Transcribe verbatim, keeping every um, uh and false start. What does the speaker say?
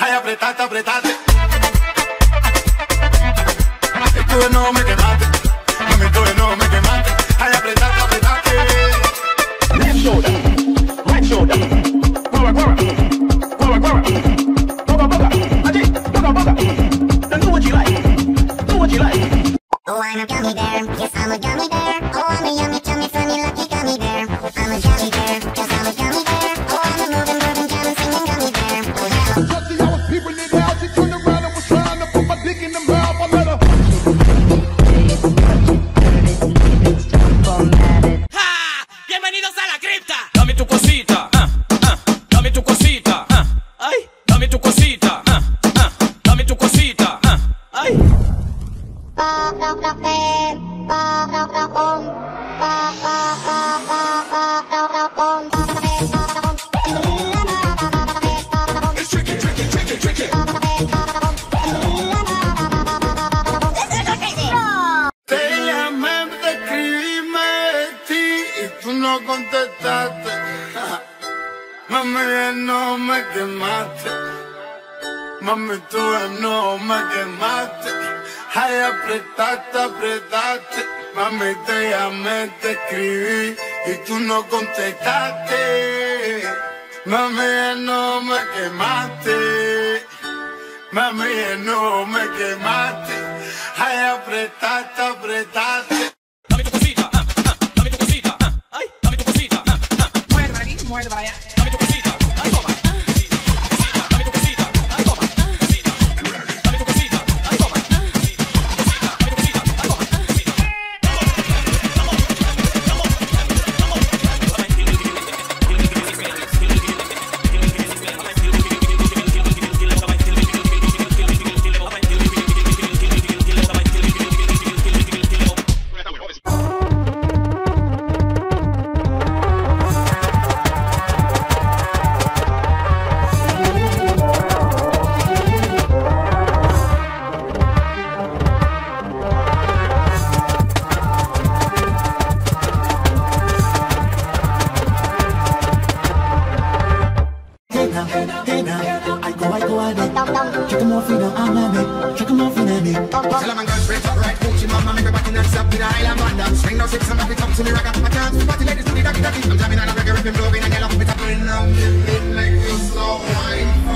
ay, apretate, apretate. Tú de no me quemaste, mami, tú de no me quemaste, ay, apretate, apretate. Left shoulder, right shoulder, guara, guara, guara, guara, boga, boga, aji, boga, boga. Then do what you like, do what you like. Oh, I'm a gummy bear, yes, I'm a gummy bear. Oh, I'm a yummy, tummy, funny, lucky gummy bear. I'm a gummy bear, yes, I'm a gummy bear. Oh, I'm a moving, moving, jamming, singing gummy bear. Oh, yeah. Just see, I was peeping it out. She turned around and was trying to put my dick in the mouth. I let her. ¡Ja! ¡Bienvenidos a la cripta! Dame tu cosita, ah, ah, dame tu cosita, ah, ay, dame tu cosita, ah, ah, dame tu cosita, ah, ay. It's tricky, tricky, tricky, tricky. Te llamé, te escribí, me vestí y tú no contestaste. Mami, no me quemaste. Mami, tú no me quemaste. Ay, apretaste, apretaste. Mami, te llamé, te escribí y tú no contestaste. Mami, no me quemaste. Mami, no me quemaste. Ay, apretaste, apretaste. Dame tu cosita, ah, ah, dame tu cosita, ah, ay, dame tu cosita, ah, ah. Muerde para aquí, muerde para allá. Dame tu cosita, ay, toma. Dame tu cosita, ay, toma. Dame tu cosita, ay, toma. Dame tu cosita, ay, toma. Tell 'em I'm going straight up right. Gucci mama make me back in that stop with a Highland banda. Swing no six and make me come to me rock. I can't party ladies do the doggy doggy. I'm jamming on a reggae rhythm, blowing and yellow. Me tapping now, like you so wine.